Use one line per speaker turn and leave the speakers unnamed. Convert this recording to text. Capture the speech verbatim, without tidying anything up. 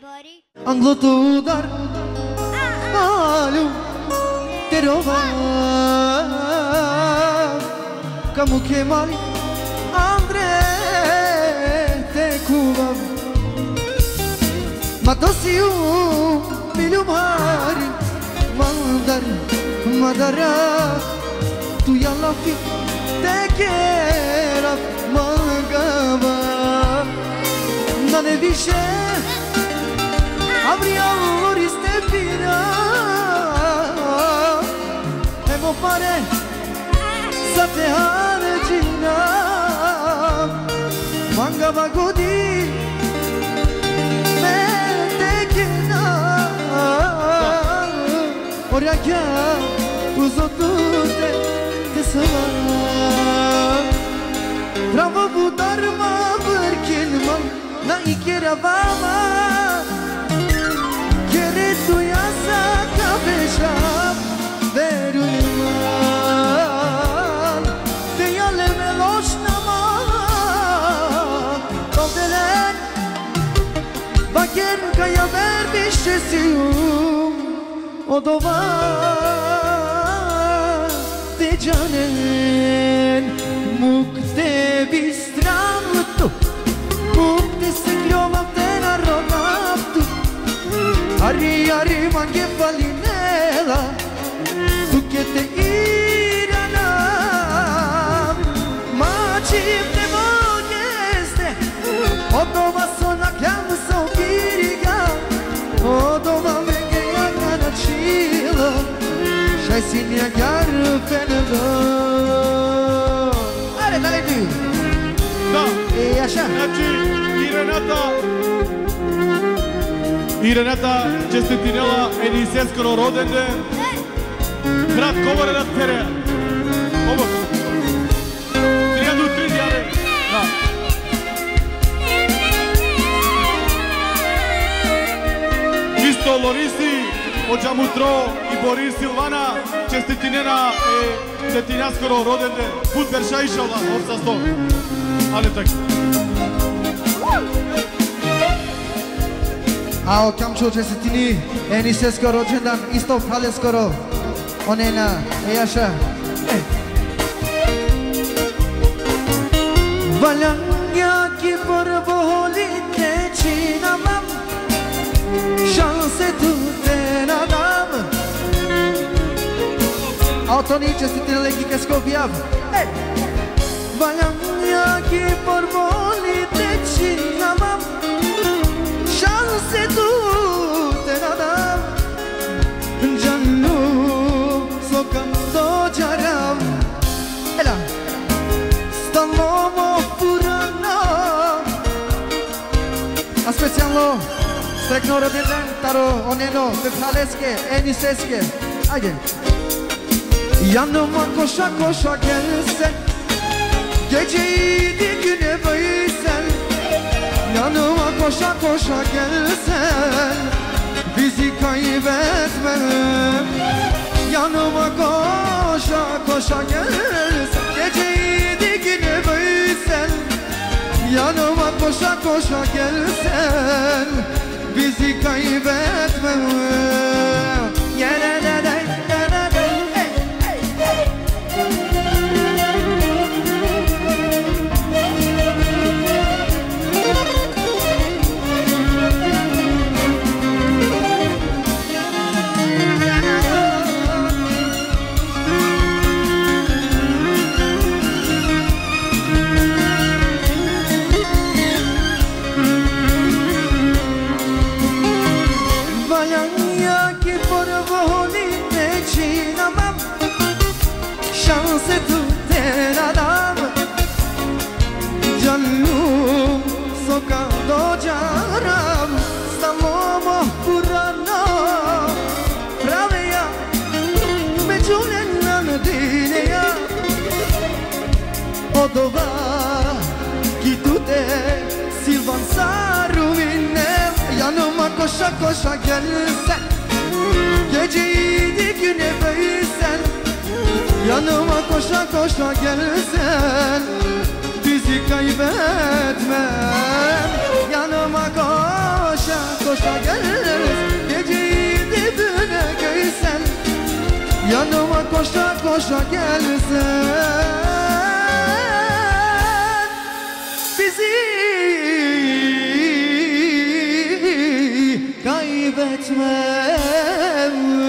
Anglotu dar Malu Te rova Kamu Kemali Andre Te kuvam Matosiu Milumari Mandar Madara Tu yalla fi Te kera Mangava Nane vishe Avrei ste pira E mo pare Să te arăgina Mangava godi Me te china Oria chia Uzotute Te săvara Bravo budar ma Vârchin ma Na icherea vama Tu ia sa cabeșa Verulman Te ia le meloș naman Tobdelen Bacher ca ia verbi și siu Odova Te janen Mukte bistram tu Mukte se griova te narodam tu Ari, ari, manghe falinela Tu che te irana Ma cim te mogeste Odova sona chiama sau kiriga Odova menge iagana cilo Shai sinia chiar fenelă Are, dale tu
Da,
e așa
Naci, Irenata Irenata, čestitinela Eniseskoro rodende Brat Kovare na tere Ovo Trijedu tri djane Da Isto Lorisi Ođamutro i Boris Silvana Čestitinena e Tetinaskoro rodende Put verša išala Ovca sto Ale tak
Ao cam ciò ce setini Enisesco rogendan isto falescoro Onena e așa Valangya ki porvolite cinamam Șanse tu te nadam Autoni ce setini leghi che scoviav Valangya ki porvolite cinamam Șanse tu te nadam Giannu sokam do jaram Ela Stalomo purana A specijalno Strekno rodinen Taro oneno Vefaleske Eniseske Ajde Yanıma koşa koşa gelsen Geceydi güne bıysen Yanıma koşa koşa gelsen Bizi kaybetme Yanıma koşa koşa gelsen Geceydi güne bıysen Yanıma koşa koşa gelsen Bizi kaybetme Yerelere Șanse tu te nadam Giannu soka do jaram Stalomo purana Praveja Međunen dineja Odova Ki tu te Silvan saruvine Yanıma koşa koşa gelsen Geceydi güne bıysen Yanıma koşa koşa gelsen Bizi kaybetmem Yanıma koşa koşa gelsen, geceyi dibine giysen, yanıma koşa koşa gelsen, bizi kaybetme